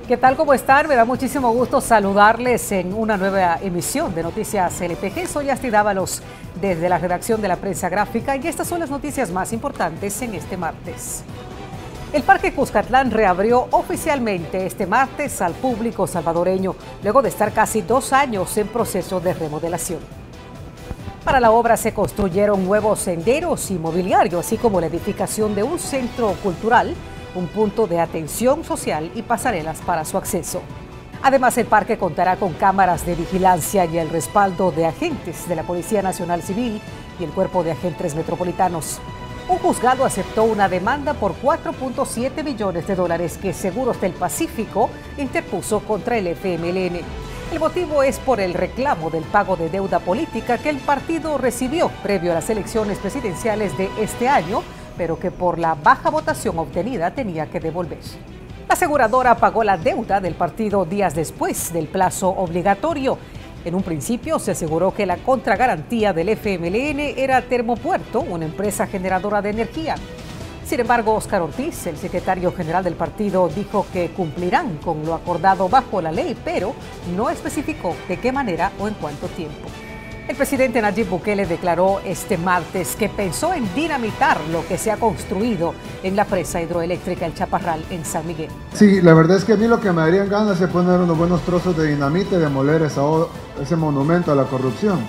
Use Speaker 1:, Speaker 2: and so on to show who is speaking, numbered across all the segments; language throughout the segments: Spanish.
Speaker 1: ¿Qué tal? ¿Cómo están? Me da muchísimo gusto saludarles en una nueva emisión de Noticias LPG. Soy Asti Dávalos desde la redacción de la prensa gráfica y estas son las noticias más importantes en este martes. El Parque Cuscatlán reabrió oficialmente este martes al público salvadoreño, luego de estar casi 2 años en proceso de remodelación. Para la obra se construyeron nuevos senderos y mobiliario, así como la edificación de un centro cultural, un punto de atención social y pasarelas para su acceso. Además, el parque contará con cámaras de vigilancia y el respaldo de agentes de la Policía Nacional Civil y el Cuerpo de Agentes Metropolitanos. Un juzgado aceptó una demanda por $4.7 millones que Seguros del Pacífico interpuso contra el FMLN. El motivo es por el reclamo del pago de deuda política que el partido recibió previo a las elecciones presidenciales de este año, pero que por la baja votación obtenida tenía que devolver. La aseguradora pagó la deuda del partido días después del plazo obligatorio. En un principio se aseguró que la contragarantía del FMLN era Termopuerto, una empresa generadora de energía. Sin embargo, Óscar Ortiz, el secretario general del partido, dijo que cumplirán con lo acordado bajo la ley, pero no especificó de qué manera o en cuánto tiempo. El presidente Nayib Bukele declaró este martes que pensó en dinamitar lo que se ha construido en la presa hidroeléctrica El Chaparral en San Miguel.
Speaker 2: Sí, la verdad es que a mí lo que me darían ganas es poner unos buenos trozos de dinamita y demoler ese monumento a la corrupción.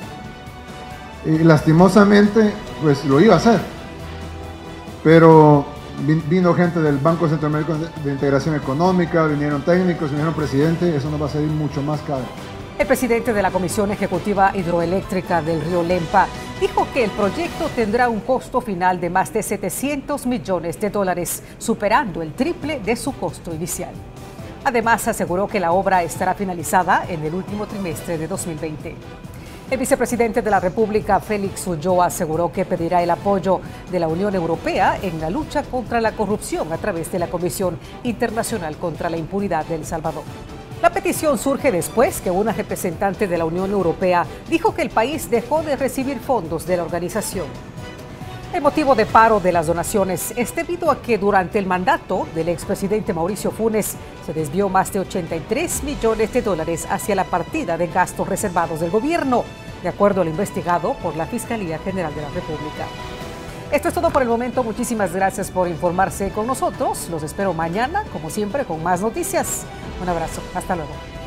Speaker 2: Y lastimosamente, pues lo iba a hacer. Pero vino gente del Banco Centroamericano de Integración Económica, vinieron técnicos, vinieron presidente, eso nos va a salir mucho más caro.
Speaker 1: El presidente de la Comisión Ejecutiva Hidroeléctrica del Río Lempa dijo que el proyecto tendrá un costo final de más de $700 millones, superando el triple de su costo inicial. Además, aseguró que la obra estará finalizada en el último trimestre de 2020. El vicepresidente de la República, Félix Ulloa, aseguró que pedirá el apoyo de la Unión Europea en la lucha contra la corrupción a través de la Comisión Internacional contra la Impunidad de El Salvador. La petición surge después que una representante de la Unión Europea dijo que el país dejó de recibir fondos de la organización. El motivo de paro de las donaciones es debido a que durante el mandato del expresidente Mauricio Funes se desvió más de $83 millones hacia la partida de gastos reservados del gobierno, de acuerdo al investigado por la Fiscalía General de la República. Esto es todo por el momento. Muchísimas gracias por informarse con nosotros. Los espero mañana, como siempre, con más noticias. Un abrazo. Hasta luego.